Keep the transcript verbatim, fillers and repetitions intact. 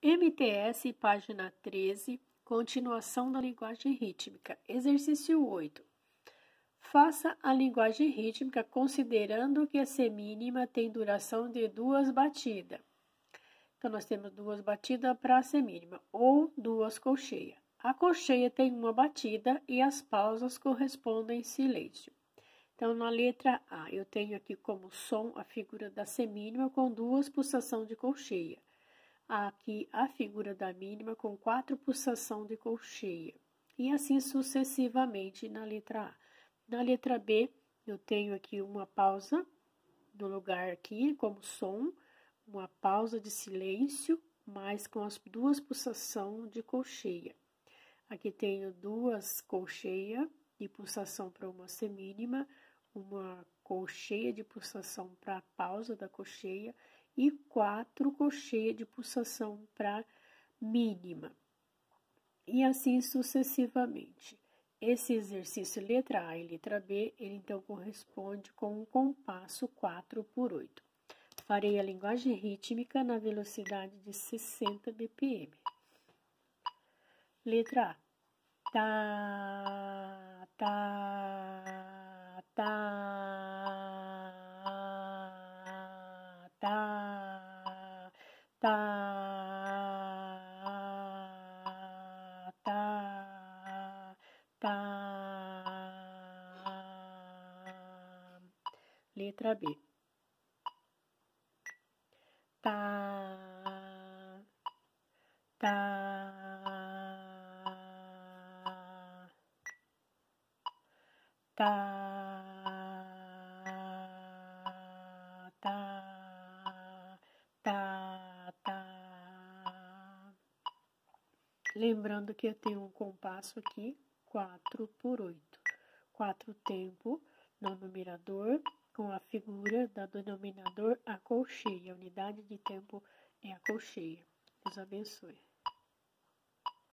M T S, página treze, continuação da linguagem rítmica. Exercício oito. Faça a linguagem rítmica considerando que a semínima tem duração de duas batidas. Então, nós temos duas batidas para a semínima, ou duas colcheias. A colcheia tem uma batida e as pausas correspondem em silêncio. Então, na letra A, eu tenho aqui como som a figura da semínima com duas pulsações de colcheia. Aqui a figura da mínima com quatro pulsações de colcheia. E assim sucessivamente na letra A. Na letra B, eu tenho aqui uma pausa no lugar aqui como som, uma pausa de silêncio, mas com as duas pulsações de colcheia. Aqui tenho duas colcheias de pulsação para uma semínima, uma colcheia de pulsação para a pausa da colcheia e quatro colcheias de pulsação para mínima. E assim sucessivamente. Esse exercício letra A e letra B, ele então corresponde com um compasso quatro por oito. Farei a linguagem rítmica na velocidade de sessenta B P M. Letra A. Tá, tá, tá, tá, tá, tá, tá. Letra B. Tá, tá, tá, tá, tá, tá. Lembrando que eu tenho um compasso aqui, quatro por oito. quatro tempo no numerador, com a figura da denominador a colcheia. A unidade de tempo é a colcheia. Deus abençoe.